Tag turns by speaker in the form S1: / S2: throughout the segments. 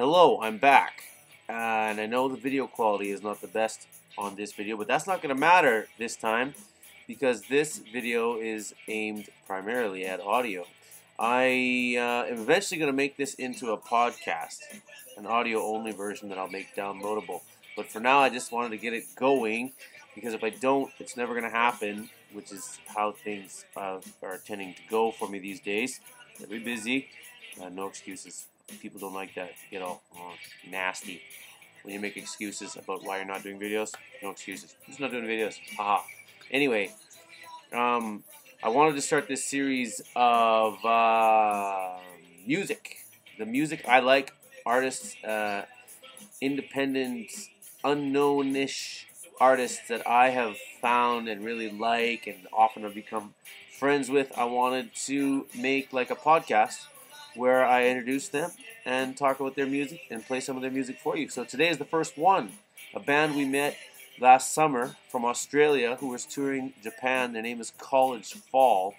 S1: Hello, I'm back, and I know the video quality is not the best on this video, but that's not going to matter this time because this video is aimed primarily at audio. I am eventually going to make this into a podcast, an audio-only version that I'll make downloadable. But for now, I just wanted to get it going because if I don't, it's never going to happen, which is how things are tending to go for me these days. Very busy, no excuses. People don't like that. You get all nasty when you make excuses about why you're not doing videos. No excuses. I'm just not doing videos. Haha. Anyway, I wanted to start this series of music. The music I like, artists, independent, unknown-ish artists that I have found and really like and often have become friends with. I wanted to make like a podcast where I introduce them and talk about their music and play some of their music for you. So today is the first one. A band we met last summer from Australia who was touring Japan. Their name is College Fall.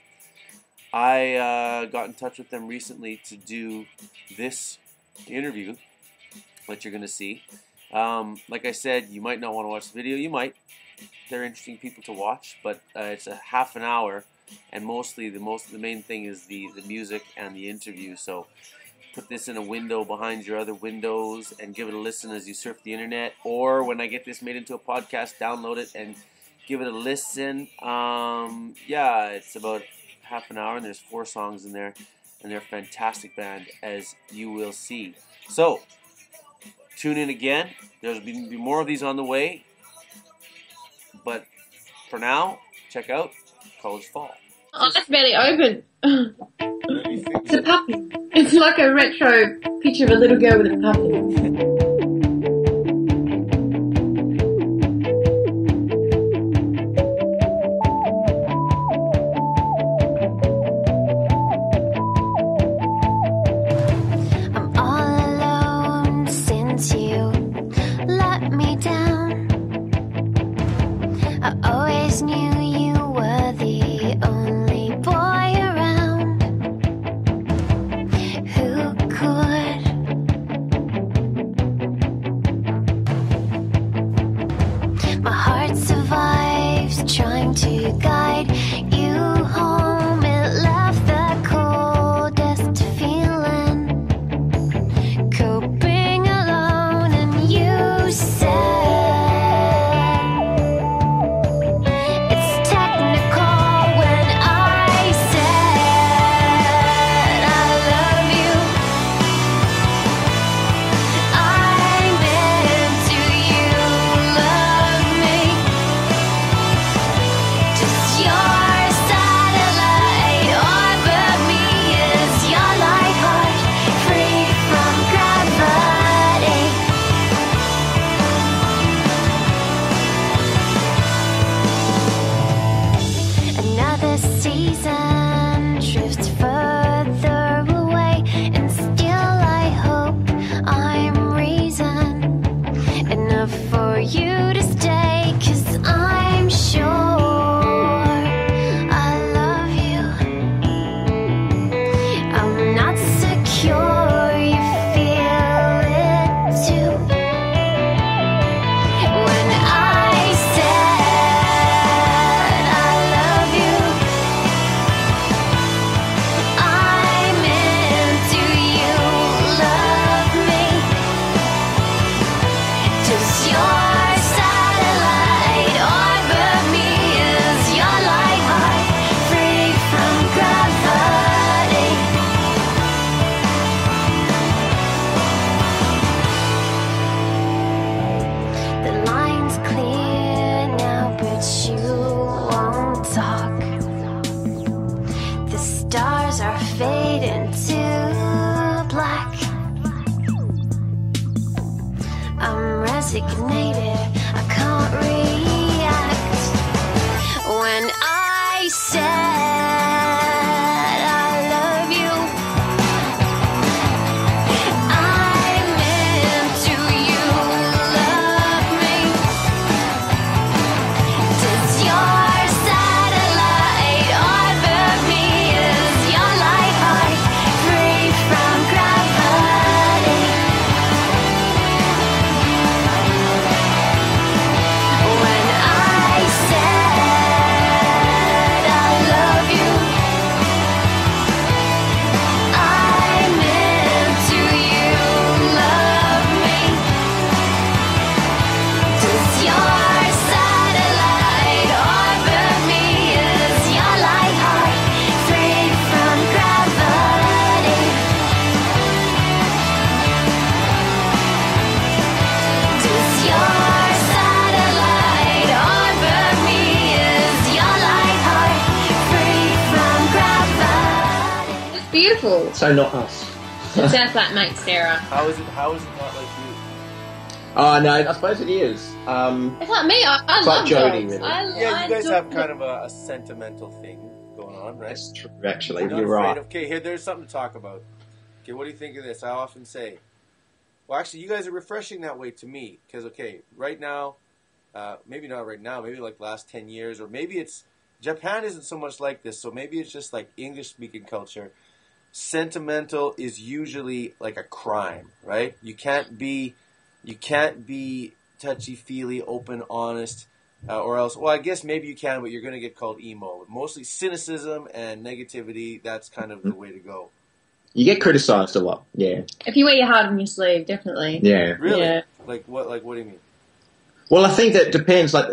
S1: I got in touch with them recently to do this interview that you're going to see. Like I said, you might not want to watch the video. You might. They're interesting people to watch, but it's a half an hour. And mostly the main thing is the music and the interview. So put this in a window behind your other windows and give it a listen as you surf the internet. Or when I get this made into a podcast, download it and give it a listen. Yeah, it's about half an hour and there's 4 songs in there. And they're a fantastic band, as you will see. So tune in again. There's going to be more of these on the way. But for now, check out College Fall.
S2: Oh, that's barely open. It's a puppy. It's like a retro picture of a little girl with a puppy.
S3: Trying to guide you home, it left the coldest feeling, coping alone, and you said it's technical when I said I love you. I meant, do you love me? Your satellite orbit me as your light heart, free from gravity. Another season drifts further away, and still I hope I'm reason enough for you to stay, 'cause I'm sure fading to black. I'm resignated, I can't react. When I said I love you, I meant, do you love me? Does your satellite orbit me as your light heart, free from gravity?
S2: beautiful.
S4: So not us.
S2: It sounds like mate Sarah.
S1: How is it not like you?
S4: Oh, no, I suppose it is.
S2: It's like me. I
S4: It's
S2: love
S4: like Jodie,
S2: dogs.
S4: really.
S1: Yeah, you guys
S2: adore
S1: have kind of a sentimental thing going on, right?
S4: That's true, actually.
S1: You're not
S4: You're
S1: afraid
S4: right.
S1: of- okay, here, there's something to talk about. Okay, what do you think of this? I often say, well, actually, you guys are refreshing that way to me. Because, okay, right now, maybe not right now, maybe like the last 10 years, or maybe it's, Japan isn't so much like this, so maybe it's just like English-speaking culture. Sentimental is usually like a crime, right? You can't be touchy-feely, open, honest, or else, well, I guess maybe you can, but you're going to get called emo. Mostly cynicism and negativity, that's kind of the way to go.
S4: You get criticised a lot, yeah.
S2: If you wear your heart on your sleeve, definitely.
S4: Yeah.
S1: Really?
S2: Yeah.
S1: Like what do you mean?
S4: Well, I think that depends. Like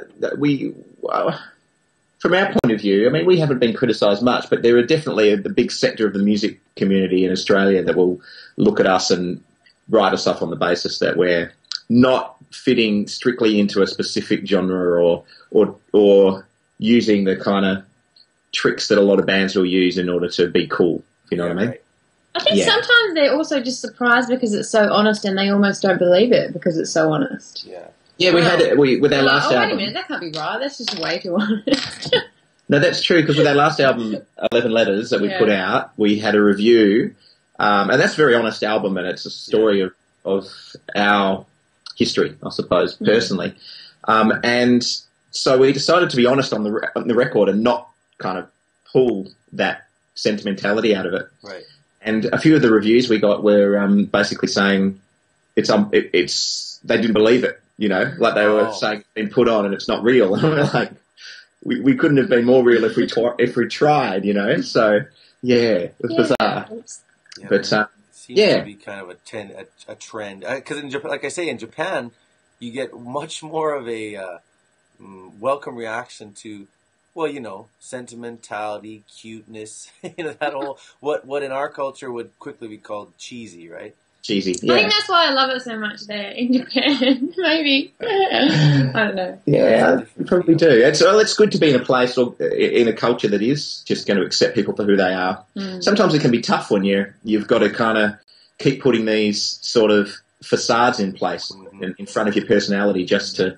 S4: from our point of view, I mean, we haven't been criticised much, but there are definitely the big sector of the music community in Australia that will look at us and write us off on the basis that we're not fitting strictly into a specific genre or using the kind of tricks that a lot of bands will use in order to be cool. If you know what I mean?
S1: Right.
S2: I think
S4: Yeah.
S2: sometimes they're also just surprised because it's so honest and they almost don't believe it because it's so honest.
S1: Yeah.
S4: Yeah, we had it with our
S2: They're like,
S4: last
S2: oh, wait a
S4: album.
S2: minute, that can't be right. That's just way too honest.
S4: No, that's true, because with our last album, 11 Letters, that we
S2: Yeah.
S4: put out, we had a review, and that's a very honest album, and it's a story of our history, I suppose, personally. And so we decided to be honest on the record and not kind of pull that sentimentality out of it.
S1: Right.
S4: And a few of the reviews we got were basically saying it's they didn't believe it, you know, like they were saying it's been put on and it's not real. And we're like, we couldn't have been more real if we tried, you know. So yeah, it was bizarre.
S1: Yeah,
S4: But
S1: it seems
S4: yeah.
S1: to be kind of a trend. Because in Japan, like I say, in Japan, you get much more of a welcome reaction to, well, you know, sentimentality, cuteness, you know, that whole what in our culture would quickly be called cheesy, right?
S4: Cheesy.
S2: I
S4: Yeah.
S2: think that's why I love it so much there in Japan. Maybe. I don't know.
S4: Yeah, you probably do. It's good to be in a place or in a culture that is just going to accept people for who they are. Sometimes it can be tough when you've got to kind of keep putting these sort of facades in place in front of your personality just to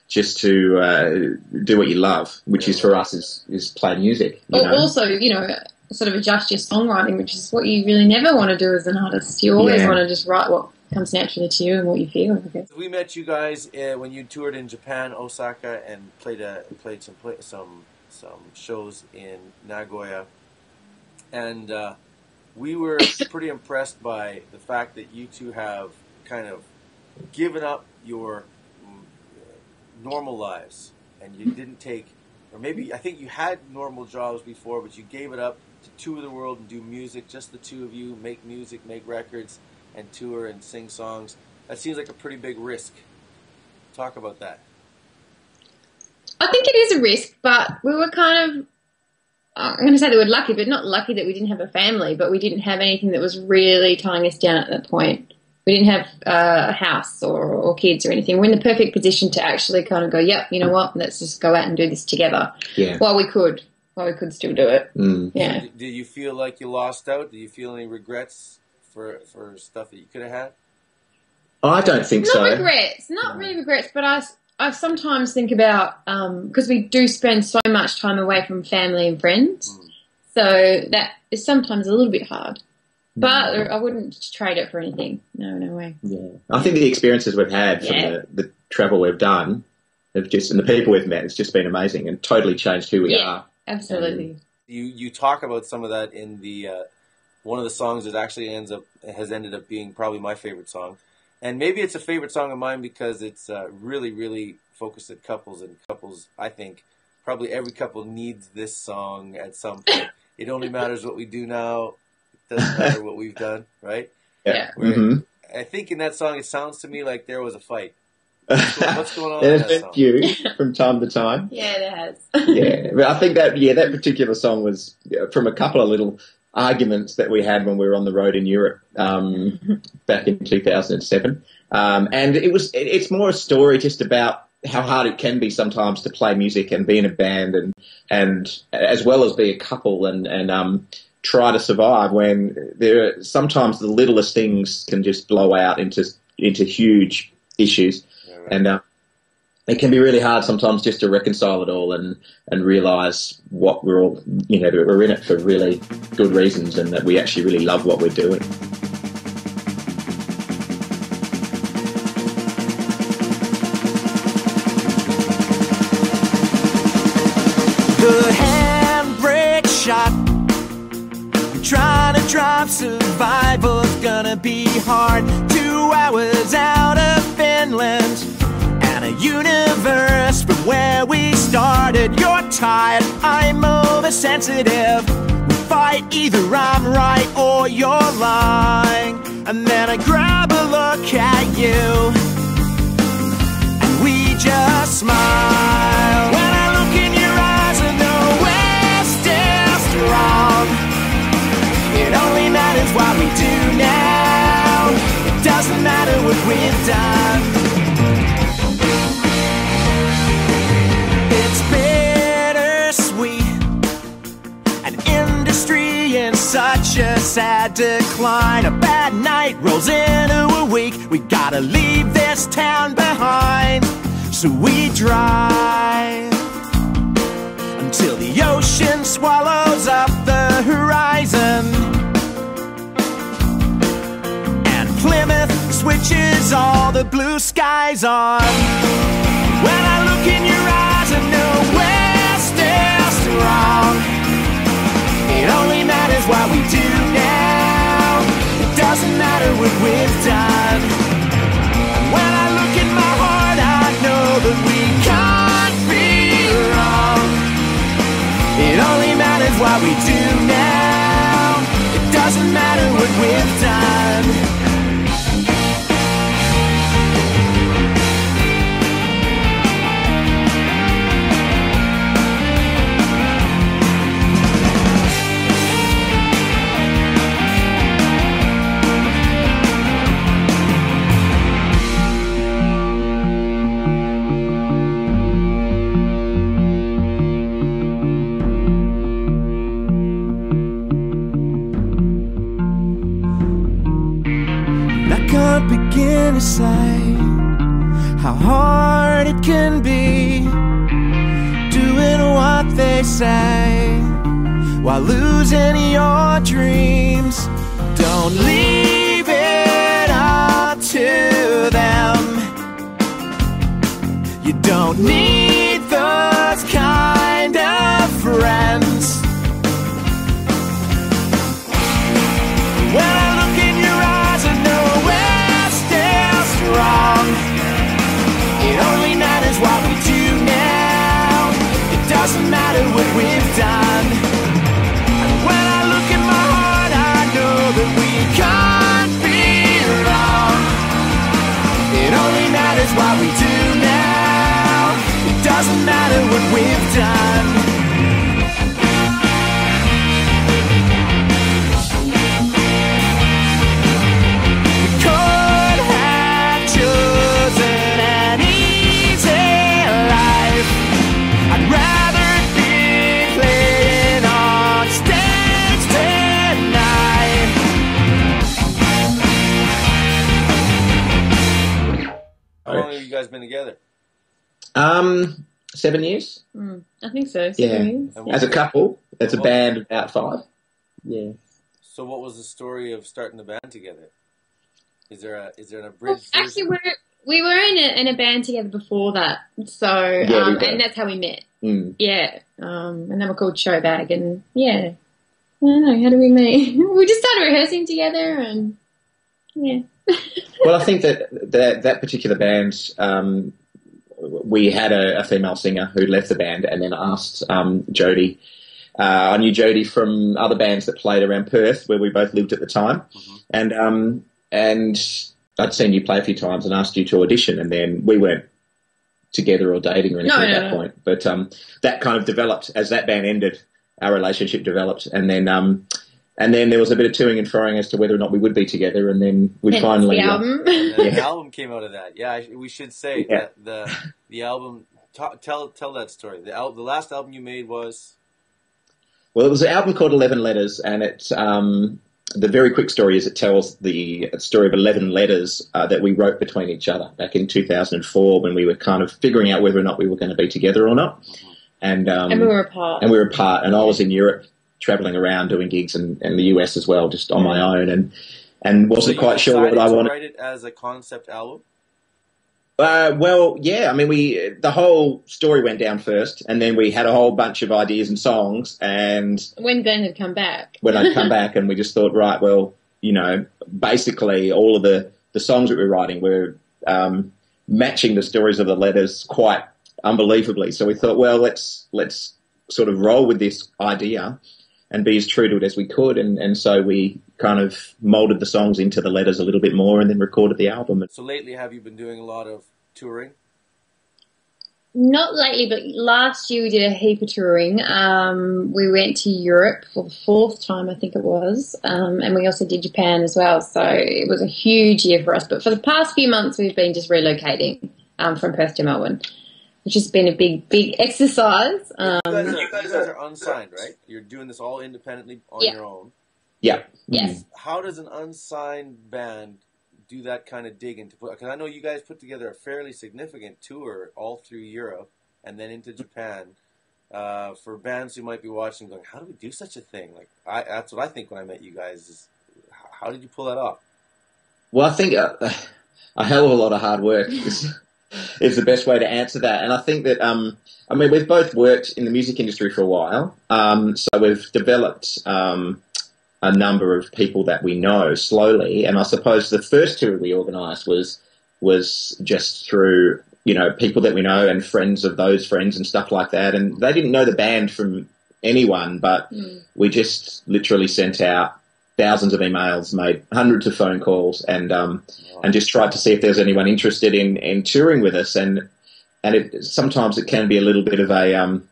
S4: do what you love, which is for us is play music. You know?
S2: Also, you know, sort of adjust your songwriting, which is what you really never want to do as an artist. You always want to just write what comes naturally to you and what you feel, I guess.
S1: We met you guys when you toured in Japan, Osaka, and played some shows in Nagoya, and we were pretty impressed by the fact that you two have kind of given up your normal lives, and you didn't take, or maybe I think you had normal jobs before, but you gave it up to tour the world and do music, just the two of you, make music, make records, and tour and sing songs. That seems like a pretty big risk. Talk about that.
S2: I think it is a risk, but we were kind of, I'm going to say the word lucky, but not lucky that we didn't have a family, but we didn't have anything that was really tying us down at that point. We didn't have a house or kids or anything. We're in the perfect position to actually kind of go, yep, you know what, let's just go out and do this together.
S4: Yeah.
S2: While we could still do it. Yeah.
S1: Do you feel like you lost out? Do you feel any regrets for stuff that you could have had?
S4: I don't think so.
S2: Not really regrets, but I sometimes think about, because we do spend so much time away from family and friends, so that is sometimes a little bit hard. But I wouldn't trade it for anything. No way.
S4: Yeah. I think the experiences we've had from the travel we've done and the people we've met, it's just been amazing and totally changed who we are.
S2: Absolutely.
S1: You talk about some of that in the one of the songs that actually has ended up being probably my favorite song, and maybe it's a favorite song of mine because it's really, really focused at couples, and couples, I think probably every couple needs this song at some point. It only matters what we do now. It doesn't matter what we've done, right?
S2: Yeah.
S1: I think in that song it sounds to me like there was a fight. What's going on?
S4: There's been a few from time to time.
S2: Yeah, there has.
S4: Yeah, but I think that particular song was from a couple of little arguments that we had when we were on the road in Europe back in 2007, and it's more a story just about how hard it can be sometimes to play music and be in a band and as well as be a couple and try to survive when sometimes the littlest things can just blow out into huge issues.
S1: Yeah, right.
S4: And it can be really hard sometimes just to reconcile it all and realise what we're all, that we're in it for really good reasons and that we actually really love what we're doing.
S5: The handbrake shot. I'm trying to drive, survival's gonna be hard. 2 hours out of Finland and a universe from where we started. You're tired, I'm oversensitive. We fight, either I'm right or you're lying. And then I grab a look at you and we just smile. When I look in your eyes, I know we're still strong. It only matters what we do now. It doesn't matter what we've done. It's bittersweet, an industry in such a sad decline. A bad night rolls into a week. We gotta leave this town behind. So we drive until the ocean swallows up the horizon and Plymouth switches all the blue skies on. When I look in your eyes, I know we're still strong. It only matters what we do now. It doesn't matter what we've done. And when I look in my heart, I know that we can't be wrong. It only matters what we do now. It doesn't matter what we've done. Begin to say how hard it can be doing what they say while losing your dreams. Don't leave it up to them. You don't need those kind of friends. When I look in your eyes, I know wrong. It only matters what we do now. It doesn't matter what we've done. And when I look in my heart, I know that we can't be wrong. It only matters what we do now. It doesn't matter what we've done.
S1: How long have you guys been together?
S4: 7 years.
S2: I think so.
S4: Yeah. As a couple, as a band, about 5. Yeah.
S1: So, what was the story of starting the band together? Is there an abridged?
S2: Well, actually, we were in a band together before that, so and that's how we met. Yeah, and then we're called Showbag, and yeah, I don't know, how did we meet? We just started rehearsing together, and yeah.
S4: Well, I think that particular band, we had a female singer who left the band and then asked Jodie. I knew Jodie from other bands that played around Perth, where we both lived at the time, and I'd seen you play a few times and asked you to audition, and then we weren't together or dating or anything at that point. But that kind of developed as that band ended. Our relationship developed, and then there was a bit of toing and froing as to whether or not we would be together, and then we finally
S2: the album.
S1: The album came out of that. Yeah, we should say that the album. Tell that story. The last album you made was
S4: Well, it was an album called 11 Letters, and it's the very quick story is it tells the story of 11 letters that we wrote between each other back in 2004 when we were kind of figuring out whether or not we were going to be together or not. And
S2: we were apart.
S4: And we were apart, and I was in Europe travelling around doing gigs and the US as well, just on my own, and wasn't quite sure what I wanted.
S1: To write it as a concept album?
S4: Well, yeah. I mean, the whole story went down first, and then we had a whole bunch of ideas and songs. And
S2: when Ben had come back,
S4: I'd come back, and we just thought, right, well, basically all of the songs that we're writing were matching the stories of the letters quite unbelievably. So we thought, well, let's sort of roll with this idea and be as true to it as we could. And so we kind of molded the songs into the letters a little bit more and then recorded the album.
S1: So lately, have you been doing a lot of touring?
S2: Not lately, but last year we did a heap of touring. We went to Europe for the 4th time, I think it was, and we also did Japan as well. So it was a huge year for us. But for the past few months, we've been just relocating from Perth to Melbourne, which has been a big exercise.
S1: You guys are unsigned, right? You're doing this all independently on your own.
S4: Yeah.
S2: Yes.
S1: How does an unsigned band do that kind of dig into? Because I know you guys put together a fairly significant tour all through Europe and then into Japan. For bands who might be watching, going, how do we do such a thing? Like, that's what I think when I met you guys. Is how did you pull that off?
S4: Well, I think a hell of a lot of hard work is the best way to answer that. And I think that, we've both worked in the music industry for a while, so we've developed a number of people that we know slowly. And I suppose the first tour we organised was just through, people that we know and friends of those friends and stuff like that. And they didn't know the band from anyone, but we just literally sent out thousands of emails, made hundreds of phone calls, and just tried to see if there was anyone interested in touring with us. And sometimes it can be a little bit of a,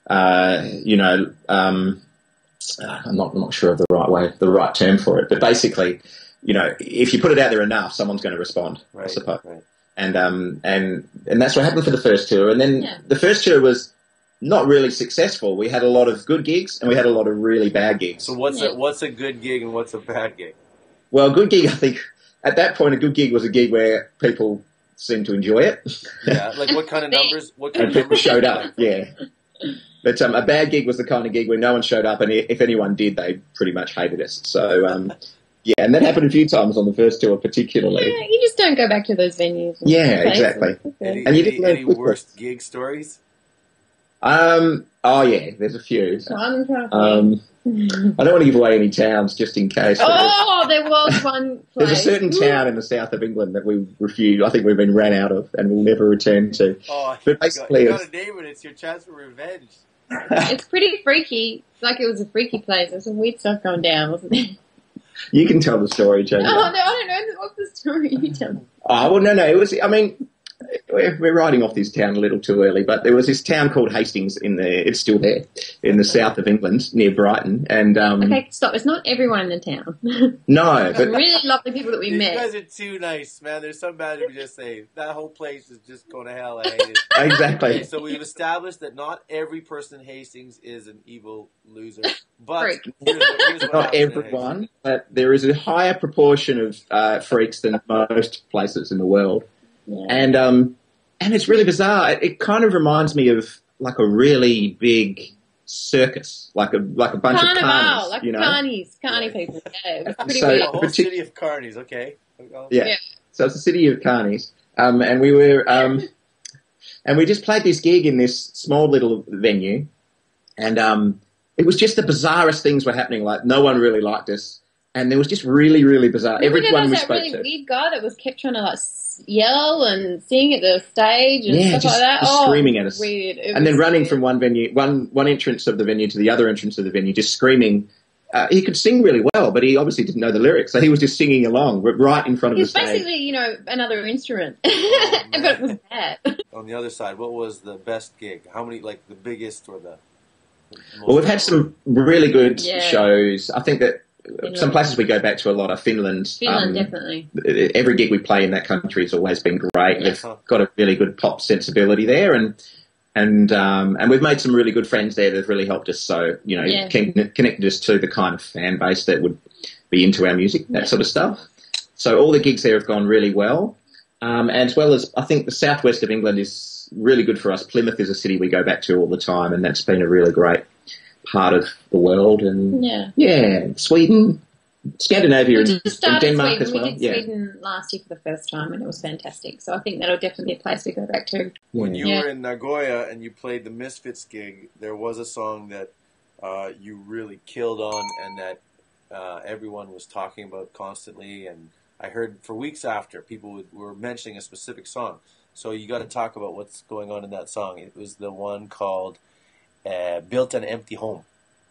S4: I'm not sure of the right term for it, but basically, if you put it out there enough, someone's going to respond, I suppose. Right. And that's what happened for the first tour. And then the first tour was not really successful. We had a lot of good gigs and we had a lot of really bad gigs.
S1: So what's a good gig and what's a bad gig?
S4: Well, a good gig, I think, at that point, a good gig was a gig where people seemed to enjoy it.
S1: Yeah, like what kind of numbers?
S4: And people showed up, yeah. But a bad gig was the kind of gig where no one showed up, and if anyone did, they pretty much hated us. So, and that happened a few times on the first tour particularly.
S2: Yeah, you just don't go back to those venues.
S4: Yeah, exactly.
S1: Any worst gig stories?
S4: Oh yeah, there's a few. I don't want to give away any towns just in case.
S2: Oh, there was one place.
S4: There's a certain town in the south of England that we refused. I think we've been ran out of and we'll never return to.
S1: Oh,
S4: but basically,
S1: you got to name it. It's your chance for revenge.
S2: It's pretty freaky. It's like it was a freaky place. There's some weird stuff going down, wasn't there?
S4: You can tell the story, Jamie.
S2: Oh, no, I don't know. What's the story? You tell me.
S4: Oh, well, no. It was, we're writing off this town a little too early, but there was this town called Hastings it's still there, in the south of England, near Brighton. And
S2: okay, stop. It's not everyone in the town.
S4: No.
S2: But really lovely people that we met.
S1: You guys are too nice, man. There's some bad who just say, that whole place is just going to hell. I hate it.
S4: Exactly.
S1: Okay, so we've established that not every person in Hastings is an evil loser. But here's what
S4: not everyone, but there is a higher proportion of freaks than most places in the world. Yeah. And it's really bizarre. It kind of reminds me of like a really big circus, like a bunch of carnies,
S2: like carny people. Yeah, it was pretty
S1: weird. A whole city of carnies, okay.
S4: Yeah. So it's a city of carnies. And we were and we just played this gig in this small little venue, and it was just the bizarrest things were happening. Like no one really liked us, and there was just really, really bizarre. Everyone we spoke
S2: to. That really weird guy that was kept trying to like yell and sing at the stage and stuff like that.
S4: Screaming at us.
S2: Weird.
S4: And then running from one entrance of the venue to the other entrance of the venue, just screaming. He could sing really well, but he obviously didn't know the lyrics, so he was just singing along right in front of the stage.
S2: It's basically, another instrument, but it was bad.
S1: On the other side, what was the best gig? How many, like the biggest or the most?
S4: Well, we've had some really good shows. I think that some places we go back to a lot are Finland.
S2: Finland, definitely.
S4: Every gig we play in that country has always been great. They've got a really good pop sensibility there, and And we've made some really good friends there that have really helped us. So, you know,
S2: Yeah.
S4: connected us to the kind of fan base that would be into our music, that sort of stuff. So all the gigs there have gone really well. As well as I think the southwest of England is really good for us. Plymouth is a city we go back to all the time, and that's been a really great part of the world. And Sweden, Scandinavia,
S2: We
S4: and
S2: just started
S4: Denmark
S2: Sweden.
S4: as well.
S2: We did Sweden last year for the first time, and it was fantastic. So I think that'll definitely be a place we go back to.
S6: When you
S2: Yeah.
S6: were in Nagoya and you played the Misfits gig, there was a song that you really killed on and that everyone was talking about constantly. And I heard for weeks after, people were mentioning a specific song. So you got to talk about what's going on in that song. It was the one called Built an Empty Home.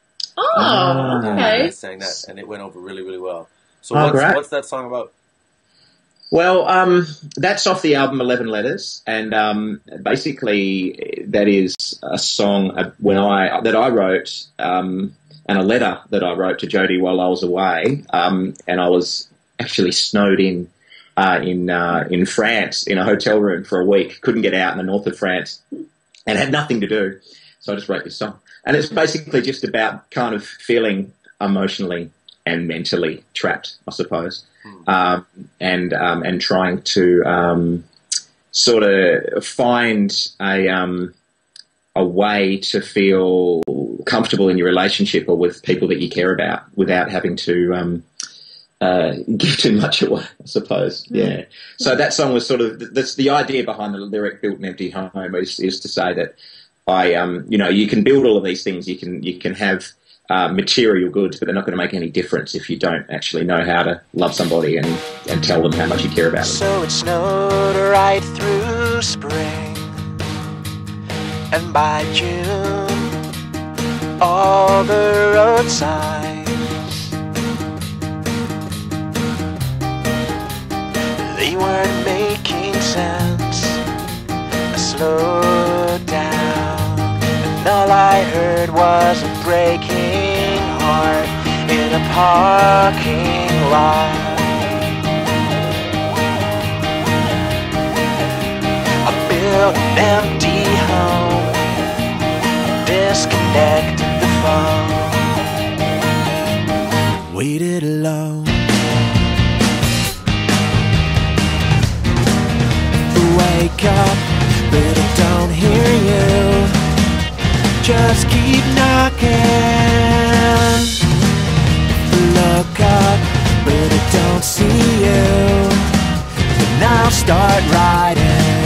S2: Oh, okay.
S6: I sang that, and it went over really, really well. So
S4: great.
S6: what's that song about?
S4: Well, that's off the album 11 Letters, and basically that is a song that I wrote, and a letter that I wrote to Jodie while I was away, and I was actually snowed in France in a hotel room for a week, couldn't get out in the north of France, and had nothing to do, so I just wrote this song. And it's basically just about kind of feeling emotionally and mentally trapped, I suppose, and trying to sort of find a way to feel comfortable in your relationship or with people that you care about without having to give too much away, I suppose. Yeah. So that song was sort of that's the idea behind the lyric "Built an Empty Home" is to say that you can build all of these things. You can have material goods, but they're not going to make any difference if you don't actually know how to love somebody and tell them how much you care about them.
S5: So it snowed right through spring, and by June, all the road signs, they weren't making sense. I slowed down, and all I heard was a breaking heart in a parking lot. Built an empty home, disconnected the phone, waited alone. Wake up, but I don't hear you. Just keep knocking. Look up, but I don't see you. Then I'll start riding.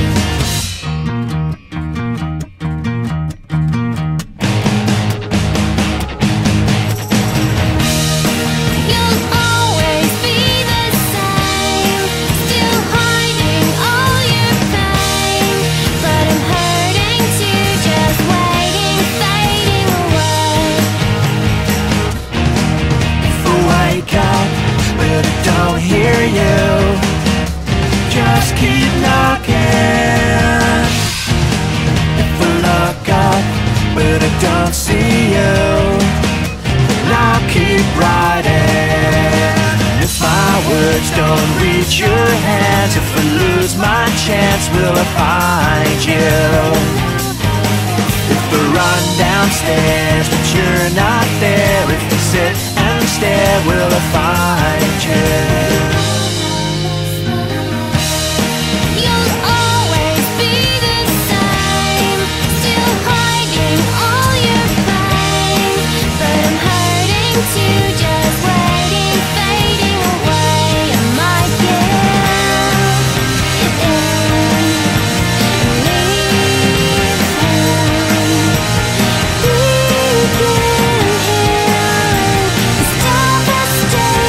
S5: Keep knocking. If I look up, but I don't see you, then I'll keep riding. If my words don't reach your hands, if I lose my chance, will I find you? If I run downstairs, but you're not there, if I sit and stare, will I find you?
S3: Stop us.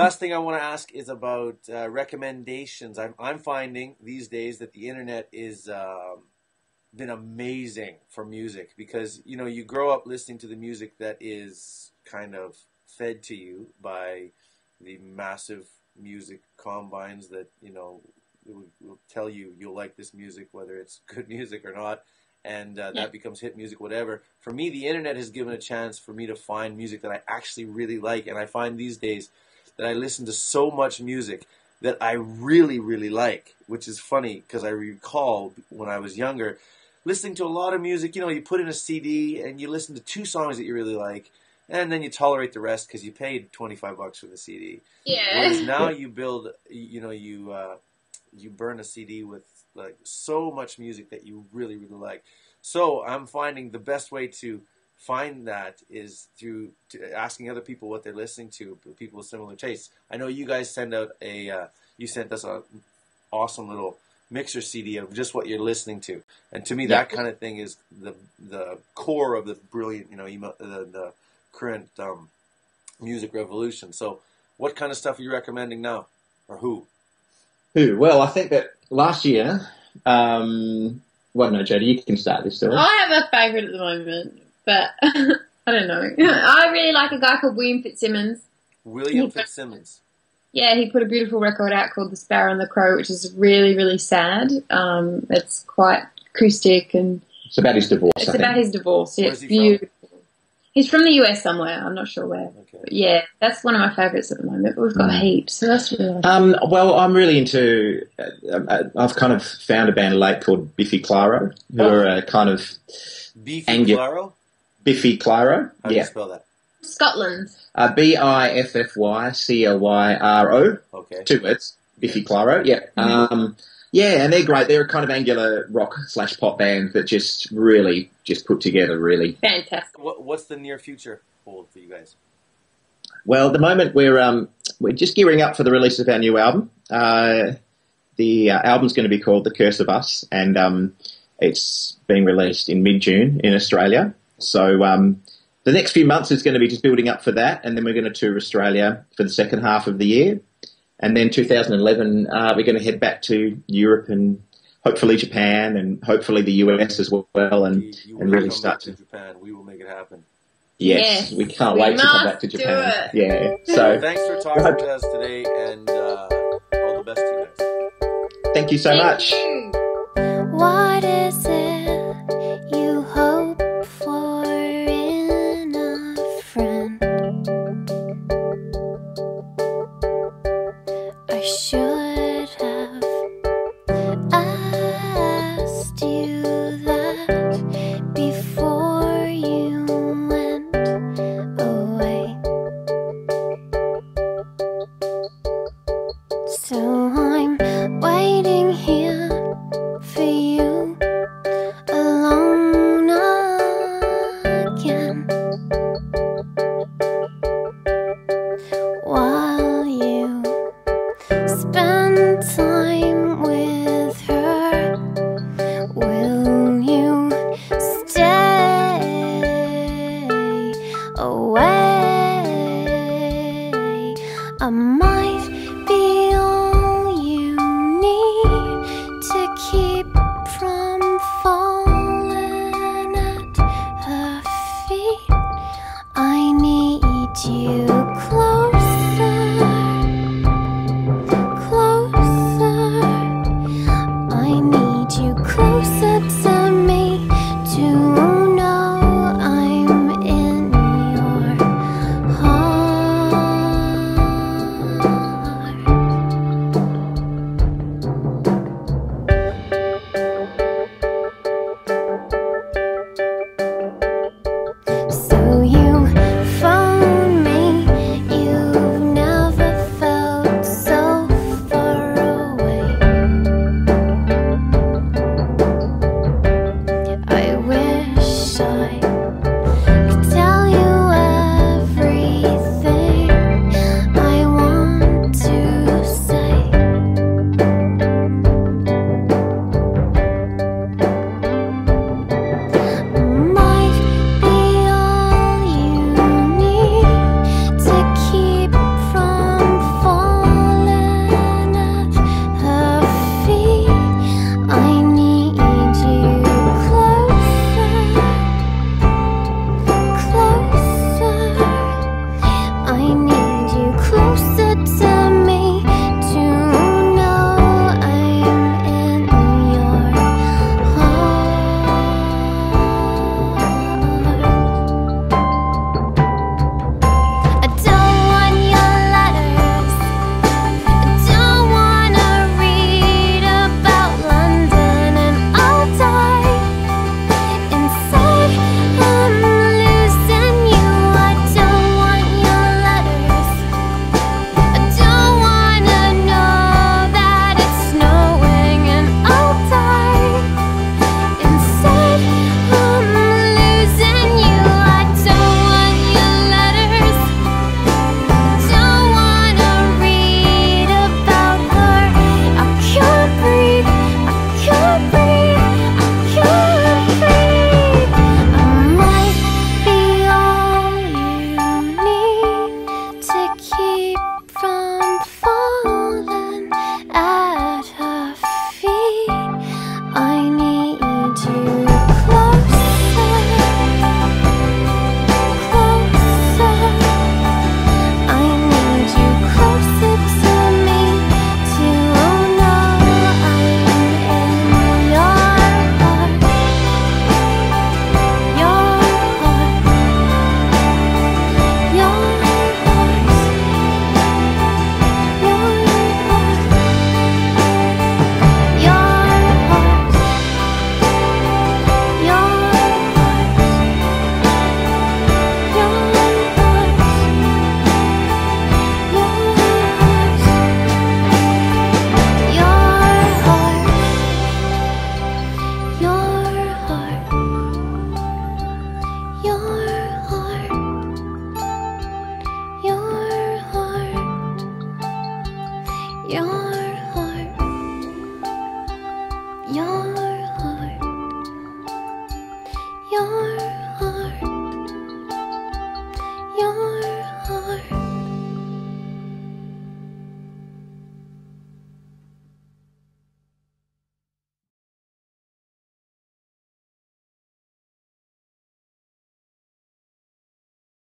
S6: last thing I want to ask is about recommendations. I'm finding these days that the internet is been amazing for music because you grow up listening to the music that is kind of fed to you by the massive music combines that will tell you you'll like this music whether it's good music or not, and that becomes hit music, whatever. For me, the internet has given a chance for me to find music that I actually really like, and I find these days that I listen to so much music that I really, really like, which is funny because I recall when I was younger listening to a lot of music. You put in a CD and you listen to 2 songs that you really like, and then you tolerate the rest because you paid $25 for the CD.
S2: Yeah.
S6: Whereas now you build, you burn a CD with like so much music that you really, really like. So I'm finding the best way to find that is through asking other people what they're listening to, people with similar tastes. I know you guys send out you sent us a awesome little mixer CD of just what you're listening to, and to me that kind of thing is the core of the brilliant, the current music revolution. So what kind of stuff are you recommending now, or who?
S4: Well, I think that last year, well, no, Jodie, you can start this story.
S2: I have a favourite at the moment, but I don't know. I really like a guy called William Fitzsimmons.
S6: William Fitzsimmons.
S2: Yeah, he put a beautiful record out called The Sparrow and the Crow, which is really, really sad. It's quite acoustic and...
S4: It's about his divorce,
S2: It's about his divorce, yeah.
S6: Where's
S2: It's
S6: he
S2: beautiful. He's from the US somewhere. I'm not sure where.
S6: Okay.
S2: But yeah, that's one of my favourites at the moment. But we've got heaps, so that's really
S4: well, I'm really into... I've kind of found a band late called Biffy Clyro, who are a kind of...
S6: Beefy Claro?
S4: Biffy Clyro.
S6: How do you spell that?
S2: Scotland.
S4: Biffyclyro.
S6: Okay.
S4: 2 words. Biffy Clyro. Yeah. Yeah, and they're great. They're a kind of angular rock/pop band that just really put together really.
S2: Fantastic.
S6: What's the near future hold for you guys?
S4: Well, at the moment we're just gearing up for the release of our new album. The album's going to be called The Curse of Us, and it's being released in mid-June in Australia. So the next few months is going to be just building up for that, and then we're going to tour Australia for the second half of the year. And then 2011, we're going to head back to Europe and hopefully Japan and hopefully the US as well, and really start to
S6: Japan. We will make it happen.
S4: Yes, we can't wait to come back to Japan. Yeah. So
S6: thanks for talking to us today, and all the best to you guys.
S4: Thank you so much.
S3: What is it you hope for in a friend? I should have asked you that before you went away. So I'm waiting here for you Your heart, your heart, your